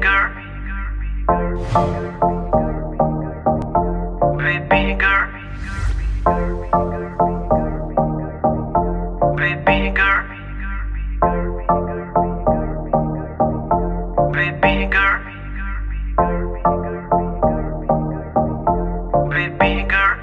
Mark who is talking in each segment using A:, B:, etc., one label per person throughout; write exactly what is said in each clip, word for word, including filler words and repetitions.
A: girl, baby girl, baby girl, baby girl, baby girl.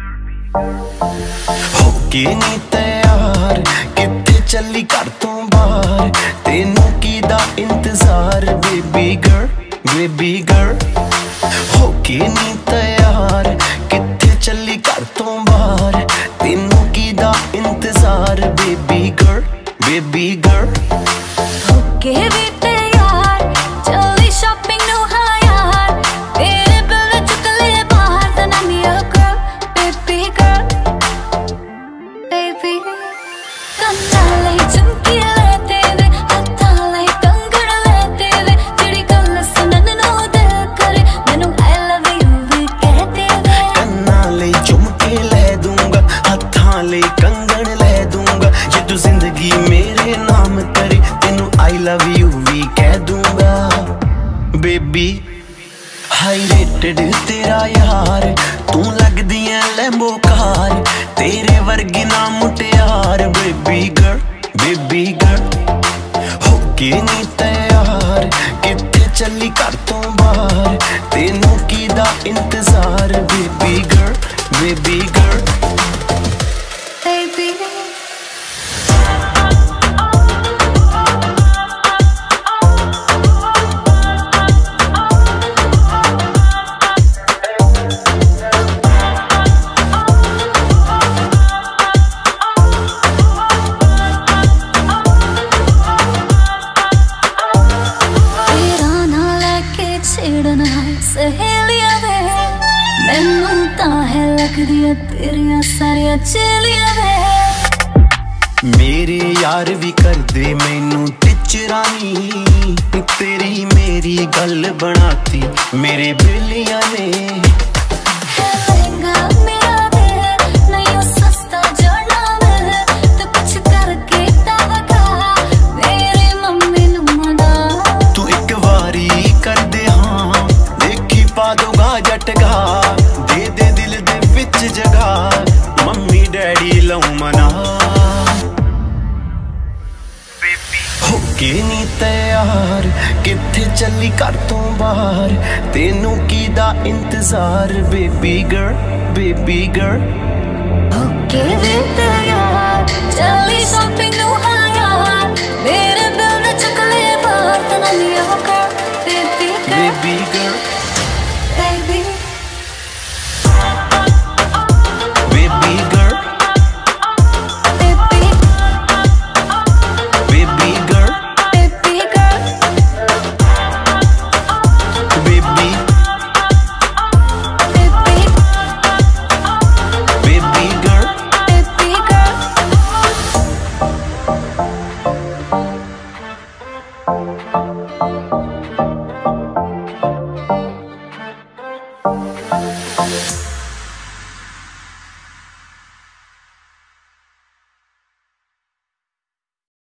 B: होके नी तैयार किथे चली घर तो बाहर, तेनू कीदा इंतजार बेबी गर्ल बेबी गर्ल। होके नी तैयार किथे चली घर तो बाहर, तेनू कीदा इंतजार बेबी गर्ल बेबी गर्ल।
C: होके भी तैयार चली शॉपिंग नू हाँ यार, तेरे बिल चुक ले बाहर then I'm your girl baby girl baby। ਕੰਨਾਂ ਲਈ ਝੁਮਕੀ ਲੈ ਤੇਰੇ, ਹੱਥਾਂ ਲਈ ਕੰਗਣ ਲੈ ਤੇਰੇ, ਜਿਹੜੀ ਗੱਲ ਸੁਣਨ ਨੂੰ ਦਿਲ ਕਰੇ ਮੈਨੂੰ I love you ਵੀ ਕਹਿ ਦੇਵੇ।
B: ਕੰਨਾਂ ਲਈ ਝੁਮਕੇ ਲੈ ਦੂੰਗਾ, ਹੱਥਾਂ ਲਈ ਕੰਗਣ ਲੈ ਦੂੰਗਾ, ਜੇ ਤੂੰ ਜ਼ਿੰਦਗੀ ਮੇਰੇ ਨਾਮ ਕਰੇ ਤੈਨੂੰ I love you ਵੀ ਕਹਿ ਦੂੰਗਾ ਬੇਬੀ। ਹਾਈ ਰੇਟਡ ਤੇਰਾ ਯਾਰ, ਤੂੰ ਲੱਗਦੀ ਐ ਲੈਂਬੋ ਕਾਰ, ਤੇਰੇ ਵਰਗੀ ਨਾ ਮੁਟਿਆਰ ਬੇਬੀ ਗਰਲ ਬੇਬੀ ਗਰਲ। ਹੋਕੇ ਨੀ ਤੈयार ਕਿੱਥੇ ਚੱਲੀ ਘਰ ਤੋਂ ਬਾਹਰ, ਤੈਨੂੰ ਕੀਦਾ ਇੰਤਜ਼ਾਰ baby girl baby girl
C: baby। ਛੇੜਨਾ ਸਹੇਲੀਆਂ ਵੇ ਮੈਨੂੰ ਤਾਂ ਹੈ ਲੱਗਦੀਆਂ ਤੇਰੀਆਂ ਸਾਰੀਆਂ ਚੇਲੀਆਂ ਵੇ।
B: ਮੇਰੇ ਯਾਰ ਵੀ ਕਰਦੇ ਮੈਨੂੰ ਟਿਚਰਾਨੀ, ਤੇਰੀ ਮੇਰੀ ਗੱਲ ਬਣਾਤੀ ਮੇਰੇ ਬੇਲੀਆਂ ਨੇ।
C: ਲਹਿੰਗਾ ਮੇਰਾ ਵੇ ਨਹੀਂ ਸਸਤਾ ਜੜਨਾ ਵੇ, ਤੂੰ ਕੁਛ ਕਰਕੇ ਤਾਂ ਵਗਾ ਮੇਰੀ ਮੰਮੀ ਨੂੰ ਮਨਾ।
B: ਤੂੰ ਇੱਕ ਵਾਰੀ ਕਰਦੇ ਹਾਂ ਦੇਖੀ ਪਾ ਦੋਗਾ ਜਟਗਾ, ਦੇ ਦੇ ਦਿਲ ਦੇ ਵਿੱਚ ਜਗਾ ਮੰਮੀ ਡੈਡੀ ਲਾਉ ਮਨਾ। ਹੋਕੇ ਨੀ ਤੈयार ਕਿੱਥੇ ਚੱਲੀ ਘਰ ਤੋਂ ਬਾਹਰ, ਤੈਨੂੰ ਕੀਦਾ ਇੰਤਜ਼ਾਰ ਬੇਬੀ ਗਰਲ ਬੇਬੀ ਗਰਲ।
C: ਹੋਕੇ ਵੀ ਤੈयार ਚੱਲੀ ਸ਼ਾਪਿੰਗ ਨੂੰ